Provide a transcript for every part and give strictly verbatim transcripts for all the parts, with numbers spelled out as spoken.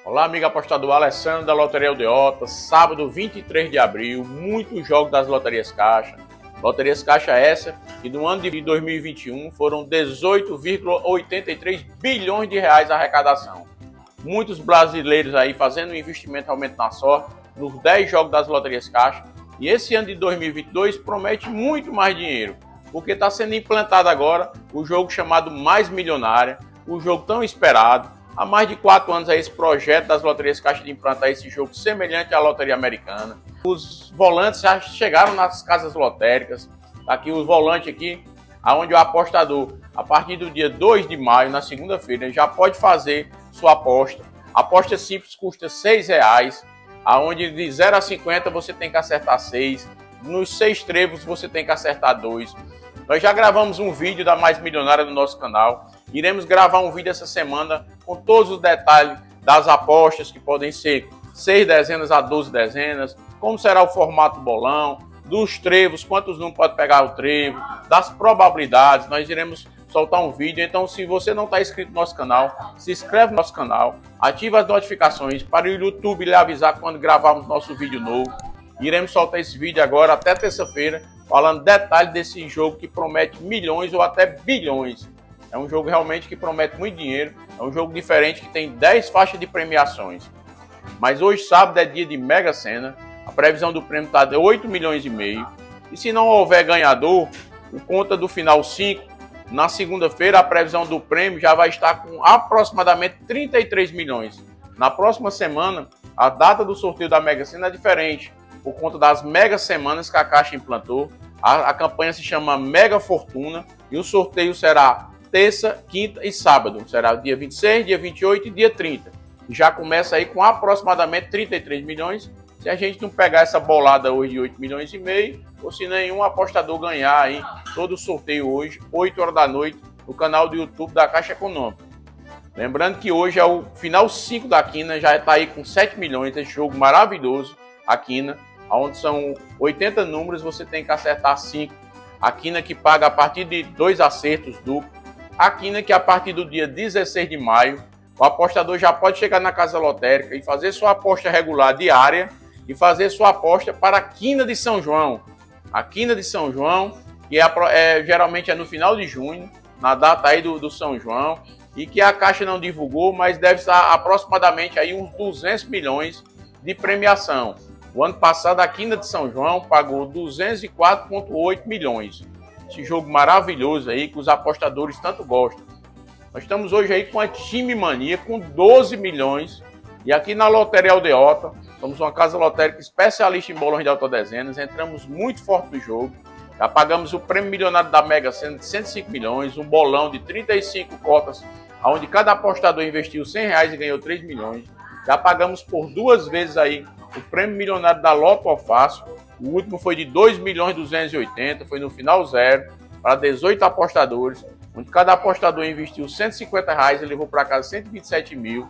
Olá, amigo apostador Alessandro da Loteria Aldeota. Sábado, vinte e três de abril, muitos jogos das Loterias Caixa. Loterias Caixa essa, que no ano de dois mil e vinte e um foram dezoito vírgula oitenta e três bilhões de reais a arrecadação. Muitos brasileiros aí fazendo um investimento realmente na sorte, nos dez jogos das Loterias Caixa. E esse ano de dois mil e vinte e dois promete muito mais dinheiro, porque está sendo implantado agora o jogo chamado Mais Milionária, o jogo tão esperado. Há mais de quatro anos aí esse projeto das Loterias Caixa de implantar esse jogo semelhante à Loteria Americana. Os volantes já chegaram nas casas lotéricas. Aqui os volantes aqui, onde o apostador, a partir do dia dois de maio, na segunda-feira, já pode fazer sua aposta. A aposta simples custa seis reais, aonde de zero a cinquenta você tem que acertar seis. Nos seis trevos você tem que acertar dois. Nós já gravamos um vídeo da Mais Milionária no nosso canal. Iremos gravar um vídeo essa semana com todos os detalhes das apostas, que podem ser seis dezenas a doze dezenas, como será o formato do bolão, dos trevos, quantos números pode pegar o trevo, das probabilidades. Nós iremos soltar um vídeo. Então, se você não está inscrito no nosso canal, se inscreve no nosso canal, ativa as notificações para o YouTube lhe avisar quando gravarmos nosso vídeo novo. Iremos soltar esse vídeo agora até terça-feira, falando detalhes desse jogo que promete milhões ou até bilhões. É um jogo realmente que promete muito dinheiro, é um jogo diferente que tem dez faixas de premiações. Mas hoje, sábado, é dia de Mega Sena, a previsão do prêmio está de oito milhões e meio. E se não houver ganhador, por conta do final cinco, na segunda-feira a previsão do prêmio já vai estar com aproximadamente trinta e três milhões. Na próxima semana, a data do sorteio da Mega Sena é diferente, por conta das mega semanas que a Caixa implantou. A, a campanha se chama Mega Fortuna e o sorteio será terça, quinta e sábado. Será dia vinte e seis, dia vinte e oito e dia trinta. Já começa aí com aproximadamente trinta e três milhões. Se a gente não pegar essa bolada hoje de oito milhões e meio, ou se nenhum apostador ganhar aí todo o sorteio hoje, oito horas da noite, no canal do YouTube da Caixa Econômica. Lembrando que hoje é o final cinco da Quina, já está aí com sete milhões, esse jogo maravilhoso, a Quina, onde são oitenta números, você tem que acertar cinco. A Quina que paga a partir de dois acertos duplos. A Quina que a partir do dia dezesseis de maio, o apostador já pode chegar na casa lotérica e fazer sua aposta regular diária e fazer sua aposta para a Quina de São João. A Quina de São João, que é, é, geralmente é no final de junho, na data aí do, do São João, e que a Caixa não divulgou, mas deve estar aproximadamente aí uns duzentos milhões de premiação. O ano passado a Quina de São João pagou duzentos e quatro vírgula oito milhões. Esse jogo maravilhoso aí que os apostadores tanto gostam. Nós estamos hoje aí com a Time Mania com doze milhões. E aqui na Loteria Aldeota, somos uma casa lotérica especialista em bolões de autodezenas. Entramos muito forte no jogo. Já pagamos o prêmio milionário da Mega Sena de cento e cinco milhões. Um bolão de trinta e cinco cotas, onde cada apostador investiu cem reais e ganhou três milhões. Já pagamos por duas vezes aí o prêmio milionário da Loto ao Fácil. O último foi de dois milhões duzentos e oitenta, foi no final zero, para dezoito apostadores, onde cada apostador investiu cento e cinquenta reais e levou para casa cento e vinte e sete mil.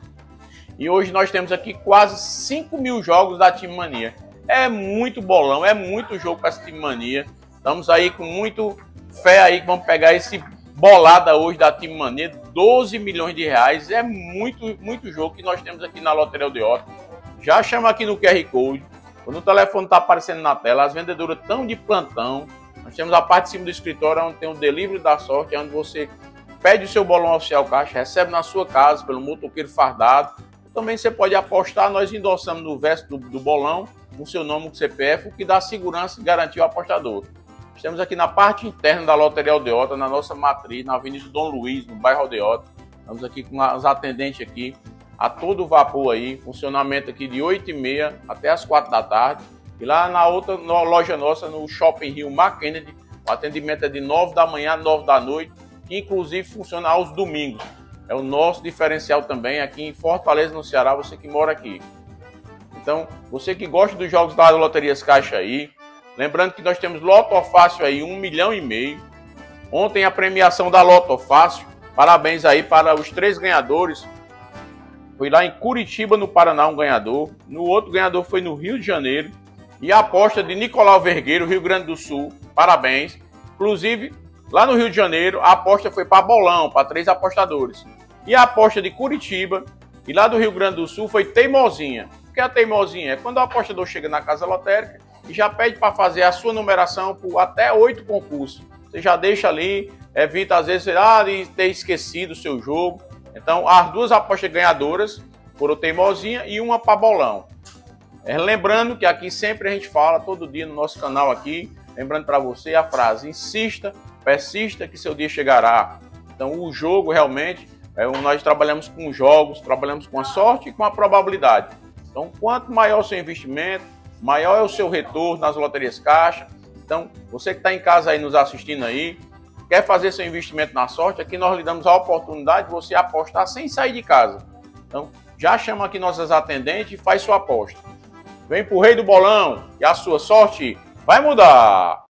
E hoje nós temos aqui quase cinco mil jogos da Time Mania. É muito bolão, é muito jogo para essa Time Mania. Estamos aí com muito fé aí que vamos pegar esse bolada hoje da Time Mania, doze milhões de reais. É muito, muito jogo que nós temos aqui na Loteria Aldeota. Já chama aqui no Q R Code. Quando o telefone está aparecendo na tela, as vendedoras estão de plantão. Nós temos a parte de cima do escritório, onde tem o delivery da sorte, onde você pede o seu bolão oficial Caixa, recebe na sua casa pelo motoqueiro fardado. Também você pode apostar, nós endossamos no verso do, do bolão, com seu nome, com C P F, o que dá segurança e garantia ao apostador. Estamos aqui na parte interna da Loteria Aldeota, na nossa matriz, na Avenida Dom Luiz, no bairro Aldeota. Estamos aqui com as atendentes aqui, a todo vapor aí, funcionamento aqui de oito e meia até as quatro da tarde. E lá na outra na loja nossa, no Shopping Rio Mar Kennedy, o atendimento é de nove da manhã a nove da noite, que inclusive funciona aos domingos. É o nosso diferencial também aqui em Fortaleza, no Ceará, você que mora aqui. Então, você que gosta dos jogos da Loterias Caixa aí, lembrando que nós temos Loto Fácil aí, um milhão e meio. Ontem a premiação da Loto Fácil, parabéns aí para os três ganhadores. Foi lá em Curitiba, no Paraná, um ganhador. No outro ganhador foi no Rio de Janeiro. E a aposta de Nicolau Vergueiro, Rio Grande do Sul, parabéns. Inclusive, lá no Rio de Janeiro, a aposta foi para bolão, para três apostadores. E a aposta de Curitiba E lá do Rio Grande do Sul foi teimosinha. O que é a teimosinha? É quando o apostador chega na casa lotérica e já pede para fazer a sua numeração por até oito concursos. Você já deixa ali, evita às vezes ah, de ter esquecido o seu jogo. Então, as duas apostas ganhadoras foram teimosinha e uma para bolão. É, lembrando que aqui sempre a gente fala, todo dia no nosso canal aqui, lembrando para você a frase: insista, persista que seu dia chegará. Então o jogo realmente, é, nós trabalhamos com jogos, trabalhamos com a sorte e com a probabilidade. Então quanto maior o seu investimento, maior é o seu retorno nas loterias Caixa. Então você que está em casa aí nos assistindo aí, quer fazer seu investimento na sorte, aqui nós lhe damos a oportunidade de você apostar sem sair de casa. Então já chama aqui nossas atendentes e faz sua aposta. Vem pro Rei do Bolão e a sua sorte vai mudar!